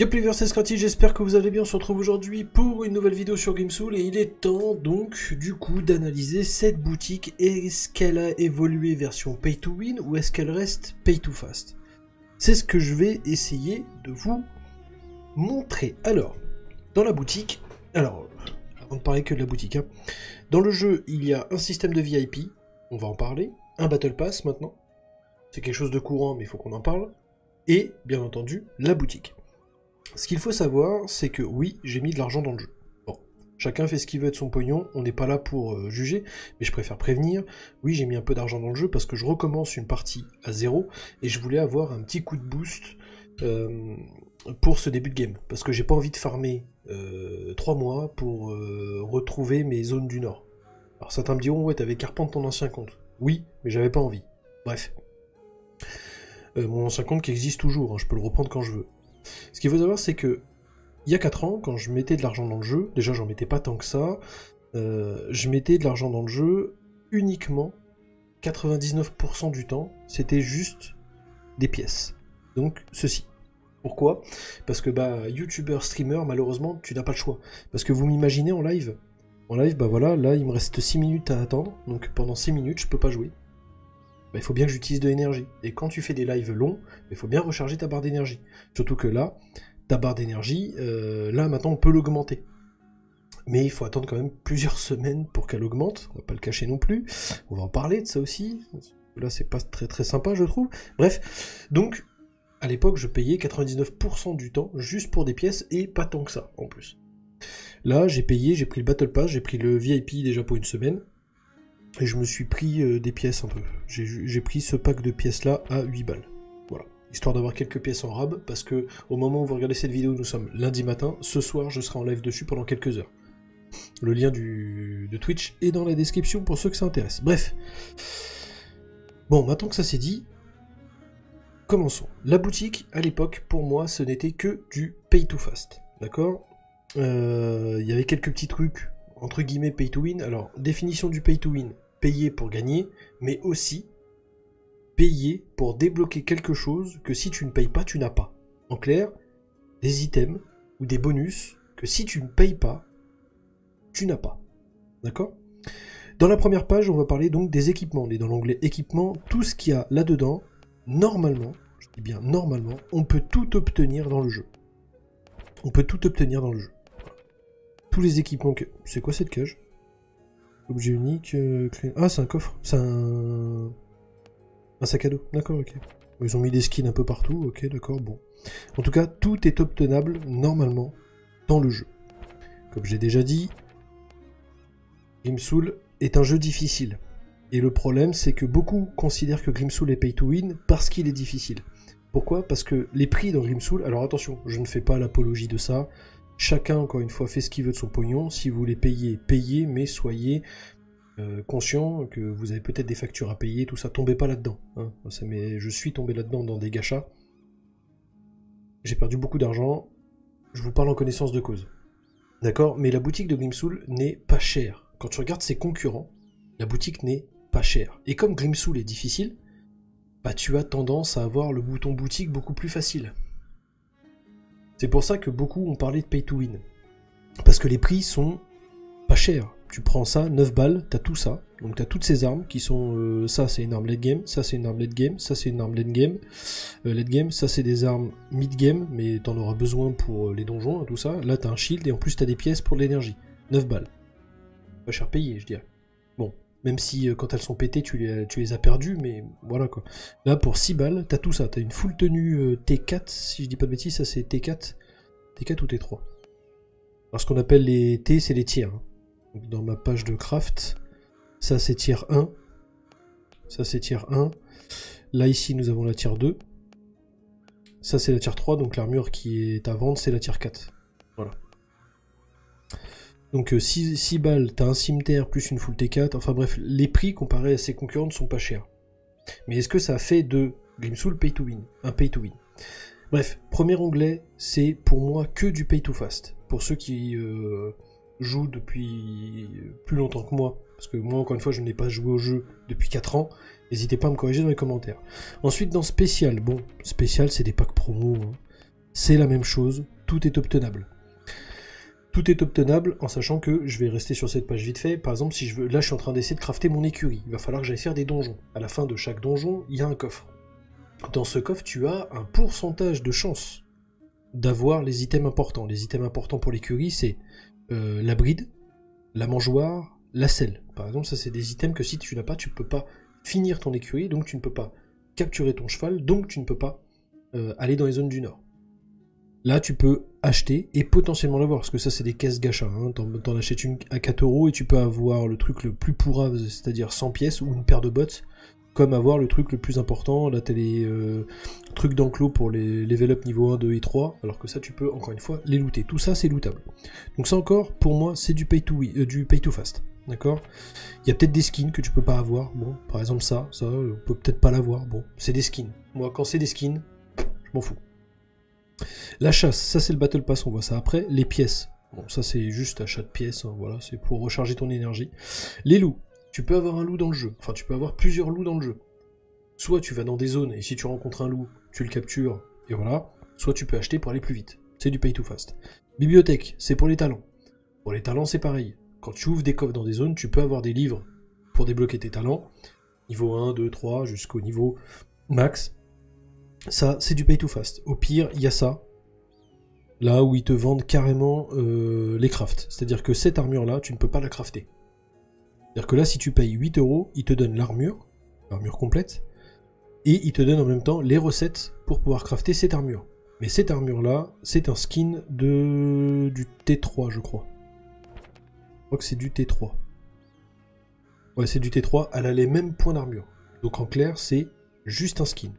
Yo Players, c'est Scratty, j'espère que vous allez bien. On se retrouve aujourd'hui pour une nouvelle vidéo sur Gamesoul et il est temps donc du coup d'analyser cette boutique. Est-ce qu'elle a évolué version pay to win ou est-ce qu'elle reste pay to fast? C'est ce que je vais essayer de vous montrer. Alors, dans la boutique, avant de parler que de la boutique, dans le jeu il y a un système de VIP, on va en parler, un Battle Pass maintenant, c'est quelque chose de courant mais il faut qu'on en parle, et bien entendu la boutique. Ce qu'il faut savoir, c'est que oui, j'ai mis de l'argent dans le jeu. Bon, chacun fait ce qu'il veut de son pognon, on n'est pas là pour juger, mais je préfère prévenir. Oui, j'ai mis un peu d'argent dans le jeu parce que je recommence une partie à zéro, et je voulais avoir un petit coup de boost pour ce début de game. Parce que j'ai pas envie de farmer 3 mois pour retrouver mes zones du Nord. Alors certains me diront, ouais, t'avais qu'à reprendre ton ancien compte. Oui, mais j'avais pas envie. Bref. Mon ancien compte qui existe toujours, hein, je peux le reprendre quand je veux. Ce qu'il faut savoir, c'est que il y a 4 ans, quand je mettais de l'argent dans le jeu, déjà j'en mettais pas tant que ça, je mettais de l'argent dans le jeu uniquement 99% du temps, c'était juste des pièces. Donc ceci. Pourquoi? Parce que youtubeur, streamer, malheureusement, tu n'as pas le choix. Parce que vous m'imaginez en live. En live, voilà, là il me reste 6 minutes à attendre, donc pendant 6 minutes je peux pas jouer. Il faut bien que j'utilise de l'énergie. Et quand tu fais des lives longs, il faut bien recharger ta barre d'énergie. Surtout que là, ta barre d'énergie, là maintenant on peut l'augmenter. Mais il faut attendre quand même plusieurs semaines pour qu'elle augmente. On va pas le cacher non plus. On va en parler de ça aussi. Là c'est pas très très sympa je trouve. Bref, donc à l'époque je payais 99% du temps juste pour des pièces et pas tant que ça en plus. Là j'ai payé, j'ai pris le Battle Pass, j'ai pris le VIP déjà pour une semaine. Et je me suis pris des pièces un peu. J'ai pris ce pack de pièces là à 8 balles. Voilà. Histoire d'avoir quelques pièces en rab, parce que au moment où vous regardez cette vidéo, nous sommes lundi matin. Ce soir, je serai en live dessus pendant quelques heures. Le lien de Twitch est dans la description pour ceux que ça intéresse. Bref. Bon, maintenant que ça c'est dit, commençons. La boutique, à l'époque, pour moi, ce n'était que du pay to fast. D'accord ? Il y avait quelques petits trucs, entre guillemets, pay to win. Alors, définition du pay to win. Payer pour gagner, mais aussi payer pour débloquer quelque chose que si tu ne payes pas, tu n'as pas. En clair, des items ou des bonus que si tu ne payes pas, tu n'as pas. D'accord ? Dans la première page, on va parler donc des équipements. On est dans l'onglet équipements. Tout ce qu'il y a là-dedans, normalement, je dis bien normalement, on peut tout obtenir dans le jeu. On peut tout obtenir dans le jeu. Tous les équipements que... C'est quoi cette cage ? Objet unique, clé... Ah, c'est un coffre. C'est un sac à dos. D'accord, ok. Ils ont mis des skins un peu partout. Ok, d'accord, bon. En tout cas, tout est obtenable, normalement, dans le jeu. Comme j'ai déjà dit, Gamesoul est un jeu difficile. Et le problème, c'est que beaucoup considèrent que Gamesoul est pay to win parce qu'il est difficile. Pourquoi? Parce que les prix dans Gamesoul... Alors attention, je ne fais pas l'apologie de ça. Chacun, encore une fois, fait ce qu'il veut de son pognon. Si vous voulez payer, payez, mais soyez conscient que vous avez peut-être des factures à payer, tout ça. Tombez pas là-dedans. Hein. Mais je suis tombé là-dedans dans des gachas. J'ai perdu beaucoup d'argent. Je vous parle en connaissance de cause. D'accord? Mais la boutique de Gamesoul n'est pas chère. Quand tu regardes ses concurrents, la boutique n'est pas chère. Et comme Gamesoul est difficile, tu as tendance à avoir le bouton boutique beaucoup plus facile. C'est pour ça que beaucoup ont parlé de pay to win. Parce que les prix sont pas chers. Tu prends ça, 9 balles, t'as tout ça. Donc t'as toutes ces armes qui sont... ça c'est une arme late game, ça c'est une arme late game, ça c'est une arme late game, ça c'est des armes mid game, mais t'en auras besoin pour les donjons, tout ça. Là t'as un shield et en plus t'as des pièces pour de l'énergie. 9 balles. Pas cher payé, je dirais. Bon, même si quand elles sont pétées, tu les as perdues, mais voilà quoi. Là pour 6 balles, t'as tout ça. T'as une full tenue T4, si je dis pas de bêtises, ça c'est T4. T4 ou T3. Alors ce qu'on appelle les T, c'est les tiers. Hein. Donc, dans ma page de craft, ça c'est tier 1. Ça c'est tier 1. Là ici nous avons la tier 2. Ça c'est la tier 3, donc l'armure qui est à vendre c'est la tier 4. Voilà. Donc 6 balles, t'as un cimetière plus une full T4. Enfin bref, les prix comparés à ses concurrents ne sont pas chers. Mais est-ce que ça fait de Gamesoul pay to win? Un pay to win. Bref, premier onglet, c'est pour moi que du pay to fast. Pour ceux qui jouent depuis plus longtemps que moi, parce que moi encore une fois je n'ai pas joué au jeu depuis 4 ans, n'hésitez pas à me corriger dans les commentaires. Ensuite dans spécial, bon, spécial c'est des packs promo, hein. c'est la même chose, tout est obtenable. Tout est obtenable en sachant que je vais rester sur cette page vite fait. Par exemple, si je veux, là je suis en train d'essayer de crafter mon écurie. Il va falloir que j'aille faire des donjons. À la fin de chaque donjon, il y a un coffre. Dans ce coffre, tu as un pourcentage de chance d'avoir les items importants. Les items importants pour l'écurie, c'est la bride, la mangeoire, la selle. Par exemple, ça c'est des items que si tu n'as pas, tu ne peux pas finir ton écurie, donc tu ne peux pas capturer ton cheval, donc tu ne peux pas aller dans les zones du nord. Là, tu peux acheter et potentiellement l'avoir, parce que ça, c'est des caisses gacha. Hein. T'en achètes une à 4 € et tu peux avoir le truc le plus pourrave, c'est-à-dire 100 pièces ou une paire de bottes, comme avoir le truc le plus important. Là, t'as les trucs d'enclos pour les level up niveau 1, 2 et 3, alors que ça, tu peux, encore une fois, les looter. Tout ça, c'est lootable. Donc ça encore, pour moi, c'est du pay to fast. D'accord? Il y a peut-être des skins que tu peux pas avoir. Bon, par exemple, ça, on peut peut-être pas l'avoir. Bon, c'est des skins. Moi, quand c'est des skins, je m'en fous. La chasse, ça c'est le Battle Pass, on voit ça après. Les pièces, bon ça c'est juste achat de pièces, hein, voilà, c'est pour recharger ton énergie. Les loups, tu peux avoir un loup dans le jeu, enfin tu peux avoir plusieurs loups dans le jeu. Soit tu vas dans des zones et si tu rencontres un loup, tu le captures et voilà. Soit tu peux acheter pour aller plus vite, c'est du pay to fast. Bibliothèque, c'est pour les talents. Pour les talents c'est pareil, quand tu ouvres des coffres dans des zones, tu peux avoir des livres pour débloquer tes talents. Niveau 1, 2, 3, jusqu'au niveau max. Ça, c'est du pay to fast. Au pire, il y a ça. Là où ils te vendent carrément les crafts. C'est-à-dire que cette armure-là, tu ne peux pas la crafter. C'est-à-dire que là, si tu payes 8 €, ils te donnent l'armure complète, et ils te donnent en même temps les recettes pour pouvoir crafter cette armure. Mais cette armure-là, c'est un skin du T3, je crois. Je crois que c'est du T3. Ouais, c'est du T3, elle a les mêmes points d'armure. Donc en clair, c'est juste un skin.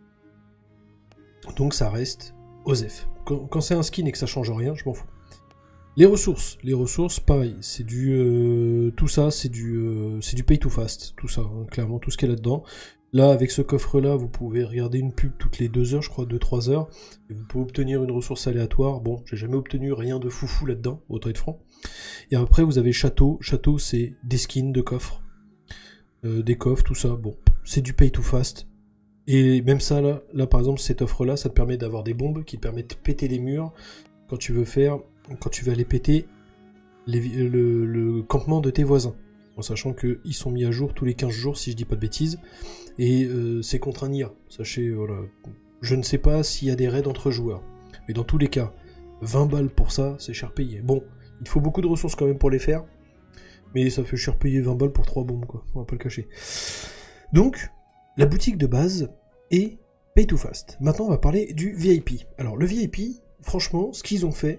Donc ça reste OSEF. Quand c'est un skin et que ça change rien, je m'en fous. Les ressources, pareil, c'est du... tout ça, c'est du pay to fast, tout ça, hein, clairement, tout ce qu'il y a là-dedans. Là, avec ce coffre-là, vous pouvez regarder une pub toutes les 2 heures, je crois, 2-3 heures, et vous pouvez obtenir une ressource aléatoire. Bon, j'ai jamais obtenu rien de foufou là-dedans, autant être franc. Et après, vous avez château. Château, c'est des skins de coffres. Des coffres, tout ça, bon, c'est du pay to fast. Et même ça, là par exemple, cette offre-là, ça te permet d'avoir des bombes qui te permettent de péter les murs quand tu veux aller péter le campement de tes voisins. En sachant qu'ils sont mis à jour tous les 15 jours, si je dis pas de bêtises. Et c'est contre un IA. Sachez, voilà. Je ne sais pas s'il y a des raids entre joueurs. Mais dans tous les cas, 20 balles pour ça, c'est cher payé. Bon, il faut beaucoup de ressources quand même pour les faire. Mais ça fait cher payer 20 balles pour 3 bombes, quoi. On va pas le cacher. Donc... la boutique de base est pay to fast. Maintenant, on va parler du VIP. Alors, le VIP, franchement, ce qu'ils ont fait,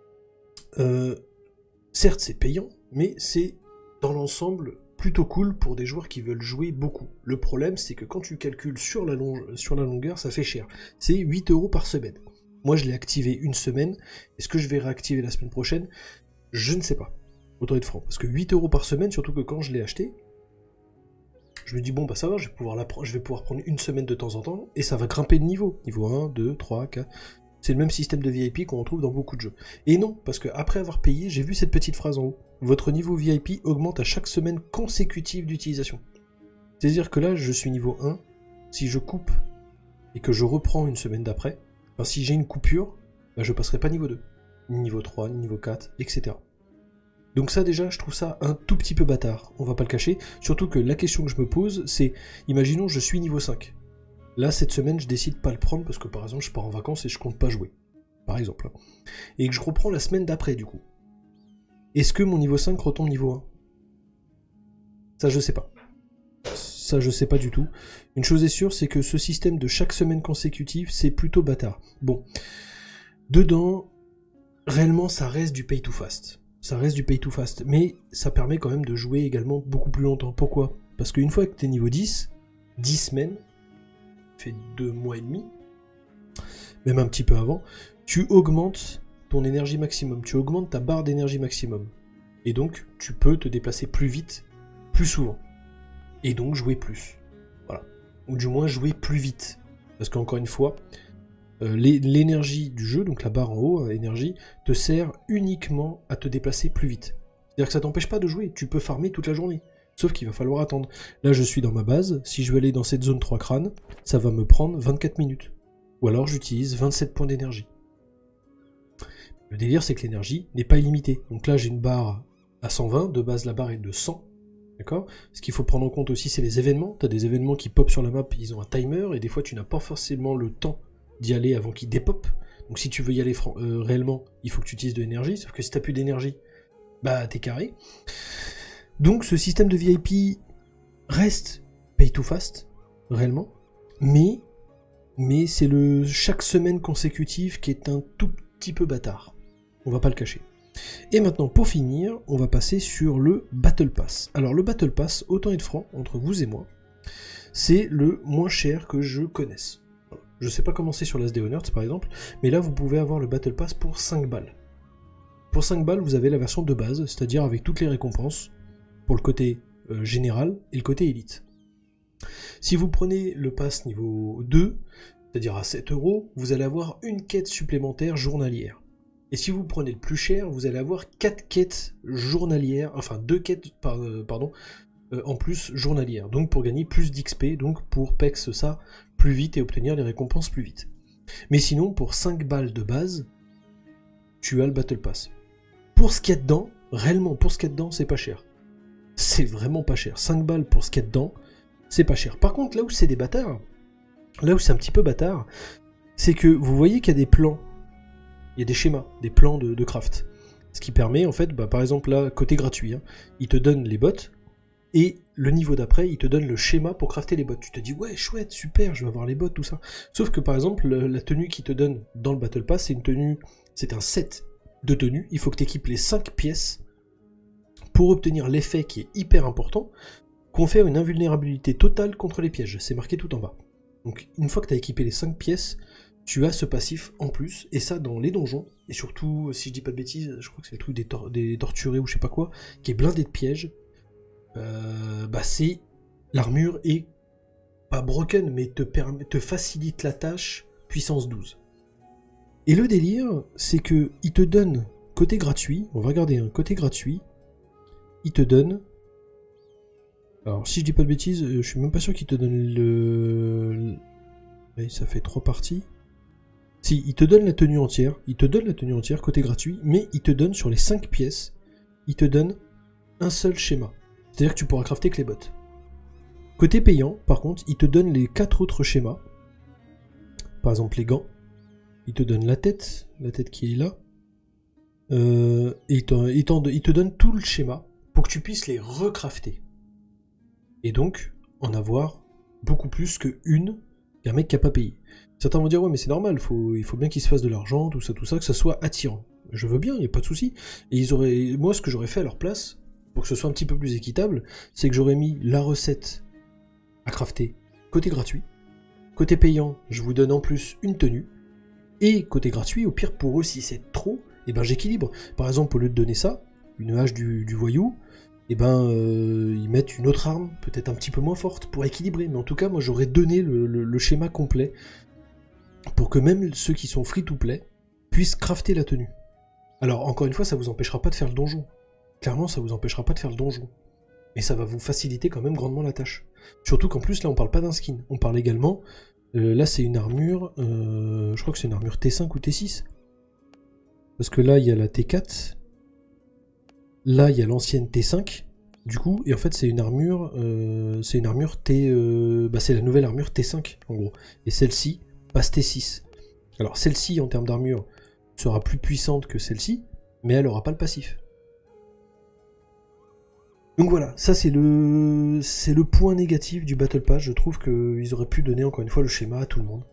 certes, c'est payant, mais c'est, dans l'ensemble, plutôt cool pour des joueurs qui veulent jouer beaucoup. Le problème, c'est que quand tu calcules sur la longueur, ça fait cher. C'est 8 € par semaine. Moi, je l'ai activé une semaine. Est-ce que je vais réactiver la semaine prochaine? Je ne sais pas. Autant être franc. Parce que 8 € par semaine, surtout que quand je l'ai acheté, je me dis, bon, bah ça va, je vais pouvoir prendre une semaine de temps en temps, et ça va grimper de niveau. Niveau 1, 2, 3, 4... C'est le même système de VIP qu'on retrouve dans beaucoup de jeux. Et non, parce que après avoir payé, j'ai vu cette petite phrase en haut. Votre niveau VIP augmente à chaque semaine consécutive d'utilisation. C'est-à-dire que là, je suis niveau 1, si je coupe, et que je reprends une semaine d'après, enfin, si j'ai une coupure, bah, je passerai pas niveau 2, ni niveau 3, ni niveau 4, etc. Donc ça déjà, je trouve ça un tout petit peu bâtard, on va pas le cacher, surtout que la question que je me pose, c'est, imaginons je suis niveau 5. Là, cette semaine, je décide pas le prendre parce que par exemple, je pars en vacances et je compte pas jouer, par exemple. Et que je reprends la semaine d'après du coup. Est-ce que mon niveau 5 retombe niveau 1? Ça, je sais pas. Ça, je sais pas du tout. Une chose est sûre, c'est que ce système de chaque semaine consécutive, c'est plutôt bâtard. Bon. Dedans, réellement, ça reste du pay to fast. Ça reste du pay to fast, mais ça permet quand même de jouer également beaucoup plus longtemps. Pourquoi? Parce qu'une fois que tu es niveau 10, 10 semaines, fait 2 mois et demi, même un petit peu avant, tu augmentes ton énergie maximum, tu augmentes ta barre d'énergie maximum. Et donc, tu peux te déplacer plus vite, plus souvent. Et donc jouer plus. Voilà. Ou du moins jouer plus vite. Parce qu'encore une fois, l'énergie du jeu, donc la barre en haut, énergie, te sert uniquement à te déplacer plus vite. C'est-à-dire que ça t'empêche pas de jouer, tu peux farmer toute la journée. Sauf qu'il va falloir attendre. Là, je suis dans ma base, si je veux aller dans cette zone 3 crânes, ça va me prendre 24 minutes. Ou alors j'utilise 27 points d'énergie. Le délire, c'est que l'énergie n'est pas illimitée. Donc là, j'ai une barre à 120, de base la barre est de 100. D'accord? Ce qu'il faut prendre en compte aussi, c'est les événements. Tu as des événements qui popent sur la map, ils ont un timer, et des fois tu n'as pas forcément le temps d'y aller avant qu'ils dépopent. Donc si tu veux y aller réellement, il faut que tu utilises de l'énergie, sauf que si tu n'as plus d'énergie, bah t'es carré. Donc ce système de VIP reste pay to fast, réellement, mais c'est le chaque semaine consécutive qui est un tout petit peu bâtard. On va pas le cacher. Et maintenant, pour finir, on va passer sur le Battle Pass. Alors le Battle Pass, autant être franc, entre vous et moi, c'est le moins cher que je connaisse. Je sais pas comment c'est sur l'As des Honneurs, par exemple, mais là vous pouvez avoir le Battle Pass pour 5 balles. Pour 5 balles, vous avez la version de base, c'est-à-dire avec toutes les récompenses, pour le côté général et le côté élite. Si vous prenez le pass niveau 2, c'est-à-dire à 7 €, vous allez avoir une quête supplémentaire journalière. Et si vous prenez le plus cher, vous allez avoir 4 quêtes journalières, enfin 2 quêtes en plus journalières, donc pour gagner plus d'XP, donc pour pex ça plus vite et obtenir les récompenses plus vite. Mais sinon, pour 5 balles de base, tu as le Battle Pass. Pour ce qu'il y a dedans, réellement, pour ce qu'il y a dedans, c'est pas cher. C'est vraiment pas cher. 5 balles pour ce qu'il y a dedans, c'est pas cher. Par contre, là où c'est des bâtards, là où c'est un petit peu bâtard, c'est que vous voyez qu'il y a des plans, il y a des schémas, des plans de craft. Ce qui permet, en fait, par exemple là, côté gratuit, hein, il te donne les bots, et le niveau d'après, il te donne le schéma pour crafter les bots. Tu te dis, ouais, chouette, super, je vais avoir les bots, tout ça. Sauf que par exemple, la tenue qu'il te donne dans le Battle Pass, c'est une tenue, c'est un set de tenues. Il faut que tu équipes les 5 pièces pour obtenir l'effet qui est hyper important, confère une invulnérabilité totale contre les pièges. C'est marqué tout en bas. Donc une fois que tu as équipé les 5 pièces, tu as ce passif en plus, et ça dans les donjons, et surtout, si je dis pas de bêtises, je crois que c'est le truc des torturés ou je sais pas quoi, qui est blindé de pièges. C'est l'armure est pas broken, mais te facilite la tâche puissance 12. Et le délire, c'est que il te donne côté gratuit, on va regarder un côté gratuit, il te donne, alors si je dis pas de bêtises, je suis même pas sûr qu'il te donne ça fait 3 parties. Si, il te donne la tenue entière, côté gratuit, mais il te donne sur les 5 pièces, il te donne un seul schéma. C'est-à-dire que tu pourras crafter que les bots. Côté payant, par contre, il te donne les 4 autres schémas. Par exemple, les gants. Il te donne la tête qui est là. Et il te donne tout le schéma pour que tu puisses les recrafter. Et donc, en avoir beaucoup plus qu'un mec qui n'a pas payé. Certains vont dire, ouais, mais c'est normal, il faut bien qu'il se fasse de l'argent, tout ça, que ça soit attirant. Je veux bien, il n'y a pas de souci. Et moi, ce que j'aurais fait à leur place, pour que ce soit un petit peu plus équitable, c'est que j'aurais mis la recette à crafter côté gratuit. Côté payant, je vous donne en plus une tenue. Et côté gratuit, au pire pour eux, si c'est trop, j'équilibre. Par exemple, au lieu de donner ça, une hache du voyou, ils mettent une autre arme, peut-être un petit peu moins forte, pour équilibrer. Mais en tout cas, moi j'aurais donné le schéma complet, pour que même ceux qui sont free-to-play puissent crafter la tenue. Alors, encore une fois, ça vous empêchera pas de faire le donjon. Clairement, ça vous empêchera pas de faire le donjon. Mais ça va vous faciliter quand même grandement la tâche. Surtout qu'en plus, là, on parle pas d'un skin. On parle également... là, c'est une armure... je crois que c'est une armure T5 ou T6. Parce que là, il y a la T4. Là, il y a l'ancienne T5. Du coup, et en fait, c'est une armure... c'est une armure T... c'est la nouvelle armure T5, en gros. Et celle-ci passe T6. Alors, celle-ci, en termes d'armure, sera plus puissante que celle-ci, mais elle aura pas le passif. Donc voilà, ça c'est le point négatif du Battle Pass. Je trouve qu'ils auraient pu donner encore une fois le schéma à tout le monde.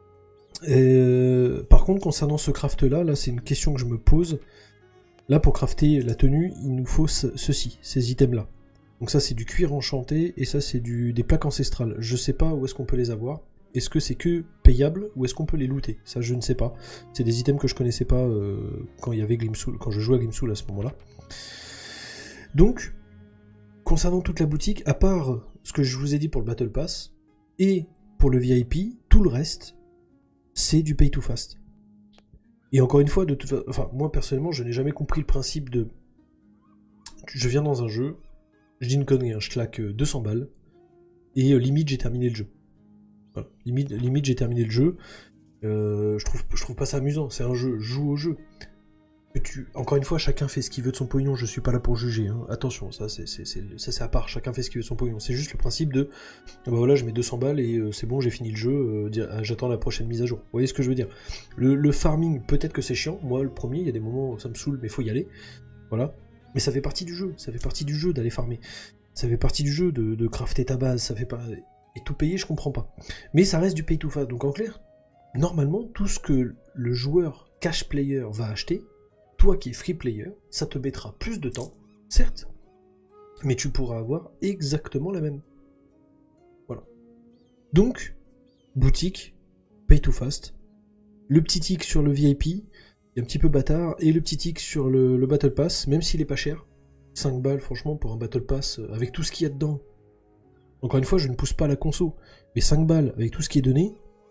Par contre, concernant ce craft là, c'est une question que je me pose. Là, pour crafter la tenue, il nous faut ces items là. Donc ça c'est du cuir enchanté, et ça c'est des plaques ancestrales. Je sais pas où est-ce qu'on peut les avoir. Est-ce que c'est que payable, ou est-ce qu'on peut les looter? Ça je ne sais pas. C'est des items que je connaissais pas quand il y avait Glimsoul, quand je jouais à Glimsoul à ce moment-là. Donc, concernant toute la boutique, à part ce que je vous ai dit pour le Battle Pass, et pour le VIP, tout le reste, c'est du pay to fast. Et encore une fois, moi personnellement, je n'ai jamais compris le principe de... Je viens dans un jeu, je dis une connerie, je claque 200 balles, et limite j'ai terminé le jeu. Voilà. Limite j'ai terminé le jeu, Je trouve pas ça amusant, c'est un jeu, joue au jeu. Encore une fois, chacun fait ce qu'il veut de son pognon, je suis pas là pour juger, hein. Attention, ça c'est à part, chacun fait ce qu'il veut de son pognon. C'est juste le principe de, bah voilà, je mets 200 balles et c'est bon, j'ai fini le jeu, j'attends la prochaine mise à jour. Vous voyez ce que je veux dire? Le farming, peut-être que c'est chiant, moi le premier, il y a des moments où ça me saoule, mais faut y aller, voilà. Mais ça fait partie du jeu, d'aller farmer. Ça fait partie du jeu de crafter ta base, ça fait pas... Et tout payer, je comprends pas. Mais ça reste du pay to fast, donc en clair, normalement, tout ce que le joueur cash player va acheter, toi qui es free player, ça te mettra plus de temps, certes, mais tu pourras avoir exactement la même. Voilà. Donc, boutique, pay to fast, le petit tick sur le VIP, un petit peu bâtard, et le petit tick sur le Battle Pass, même s'il est pas cher, 5 balles franchement pour un Battle Pass, avec tout ce qu'il y a dedans. Encore une fois, je ne pousse pas la conso, mais 5 balles avec tout ce qui est donné,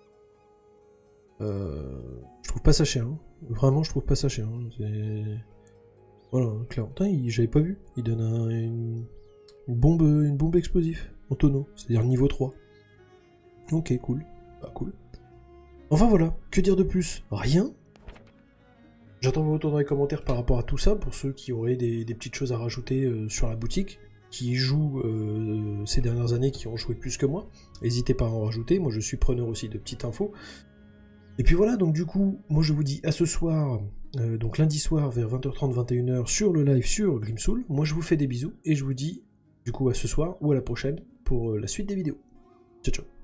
je trouve pas ça cher, hein. Vraiment je trouve pas ça cher, hein. Voilà, clairement. J'avais pas vu, il donne une bombe explosive en tonneau, c'est-à-dire niveau 3. Ok, cool, bah cool. Enfin voilà, que dire de plus? Rien. J'attends vos retours dans les commentaires par rapport à tout ça, pour ceux qui auraient des petites choses à rajouter sur la boutique, qui jouent ces dernières années, qui ont joué plus que moi. N'hésitez pas à en rajouter, moi je suis preneur aussi de petites infos. Et puis voilà, donc du coup, moi je vous dis à ce soir, donc lundi soir vers 20h30, 21h sur le live sur Grimsoul. Moi je vous fais des bisous et je vous dis du coup à ce soir ou à la prochaine pour la suite des vidéos. Ciao ciao.